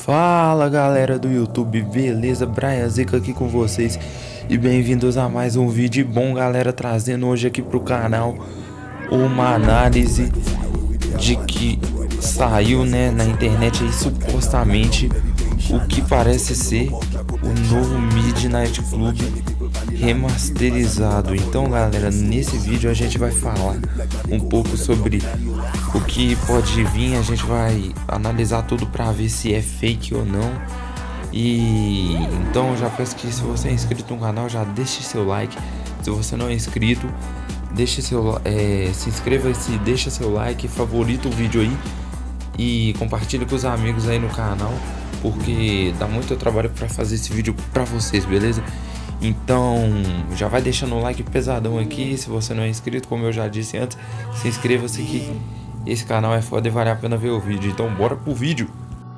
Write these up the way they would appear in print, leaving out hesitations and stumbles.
Fala galera do YouTube, beleza? Brian Zica aqui com vocês e bem-vindos a mais um vídeo bom, galera, trazendo hoje aqui pro canal uma análise de que saiu, né, na internet aí supostamente o que parece ser o novo Midnight Club remasterizado. Então galera, nesse vídeo a gente vai falar um pouco sobre o que pode vir, a gente vai analisar tudo para ver se é fake ou não. E então eu já peço que, se você é inscrito no canal, já deixe seu like. Se você não é inscrito, deixe seu se inscreva e deixa seu like, favorita o vídeo aí e compartilhe com os amigos aí no canal, porque dá muito trabalho para fazer esse vídeo para vocês, beleza? Então já vai deixando o like pesadão aqui. Se você não é inscrito, como eu já disse antes, se inscreva-se que esse canal é foda e vale a pena ver o vídeo. Então bora pro vídeo.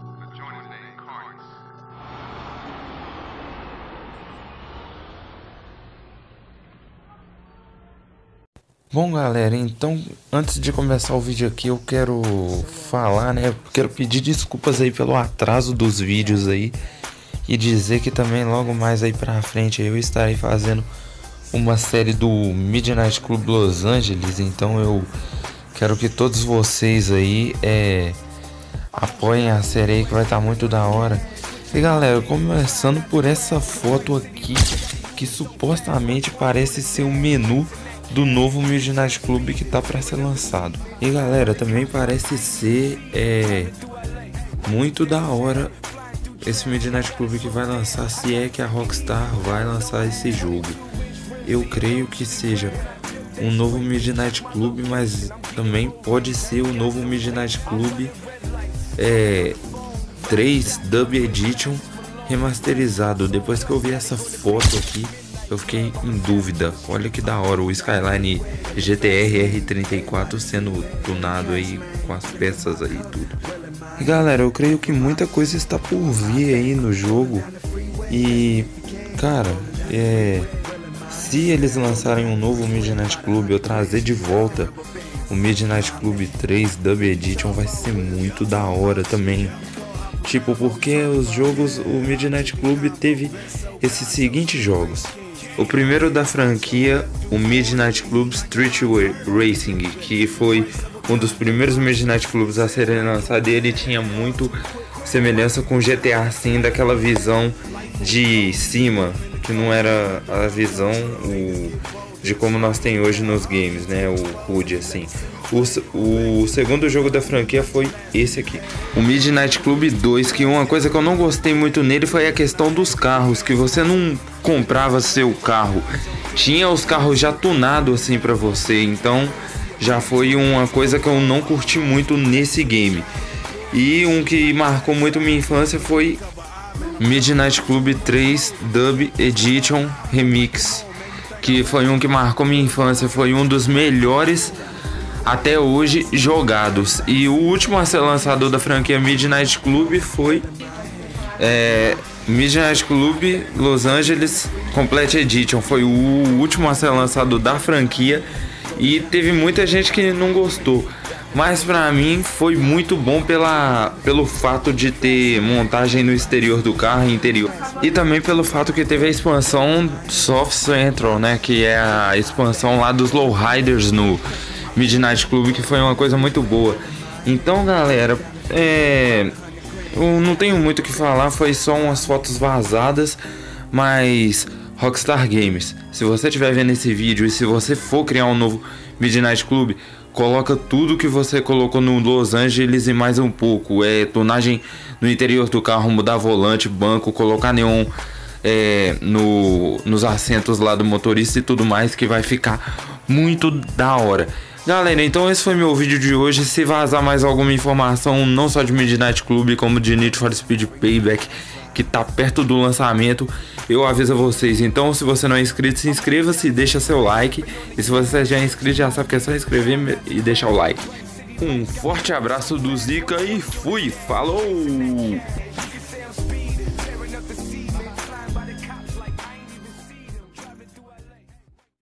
Bom galera, então antes de começar o vídeo aqui eu quero falar, né, quero pedir desculpas aí pelo atraso dos vídeos aí e dizer que também logo mais aí pra frente eu estarei fazendo uma série do Midnight Club Los Angeles. Então eu quero que todos vocês aí apoiem a série aí, que vai estar muito da hora. E galera, começando por essa foto aqui, que supostamente parece ser o menu do novo Midnight Club que tá para ser lançado. E galera, também parece ser muito da hora esse Midnight Club que vai lançar, se é que a Rockstar vai lançar esse jogo. Eu creio que seja um novo Midnight Club, mas também pode ser o novo Midnight Club 3 Dub Edition remasterizado. Depois que eu vi essa foto aqui, eu fiquei em dúvida. Olha que da hora, o Skyline GTR R34 sendo tunado aí com as peças aí e tudo. E galera, eu creio que muita coisa está por vir aí no jogo. E cara, se eles lançarem um novo Midnight Club ou trazer de volta o Midnight Club 3 Dub Edition, vai ser muito da hora também. Tipo, porque os jogos, o Midnight Club teve esses seguintes jogos. O primeiro da franquia, o Midnight Club Street Racing, que foi um dos primeiros Midnight Clubs a serem lançados, e ele tinha muito semelhança com GTA, assim, daquela visão de cima, que não era a visão de como nós tem hoje nos games, né, o HUD, assim. O segundo jogo da franquia foi esse aqui, o Midnight Club 2, que uma coisa que eu não gostei muito nele foi a questão dos carros, que você não comprava seu carro, tinha os carros já tunados assim pra você. Então já foi uma coisa que eu não curti muito nesse game. E um que marcou muito minha infância foi Midnight Club 3 Dub Edition Remix, que foi um que marcou minha infância, foi um dos melhores até hoje jogados. E o último a ser lançado da franquia Midnight Club foi Midnight Club Los Angeles Complete Edition. Foi o último a ser lançado da franquia e teve muita gente que não gostou, mas pra mim foi muito bom pelo fato de ter montagem no exterior do carro, interior, e também pelo fato que teve a expansão Soft Central, né, que é a expansão lá dos Lowriders no Midnight Club, que foi uma coisa muito boa. Então galera, eu não tenho muito o que falar, foi só umas fotos vazadas, mas Rockstar Games, se você estiver vendo esse vídeo e se você for criar um novo Midnight Club, coloca tudo que você colocou no Los Angeles e mais um pouco. Tonagem no interior do carro, mudar volante, banco, colocar neon nos assentos lá do motorista e tudo mais, que vai ficar muito da hora. Galera, então esse foi meu vídeo de hoje. Se vazar mais alguma informação, não só de Midnight Club, como de Need for Speed Payback, que tá perto do lançamento, eu aviso a vocês. Então se você não é inscrito, se inscreva-se, deixa seu like. E se você já é inscrito, já sabe que é só inscrever e deixar o like. Um forte abraço do Zica e fui, falou!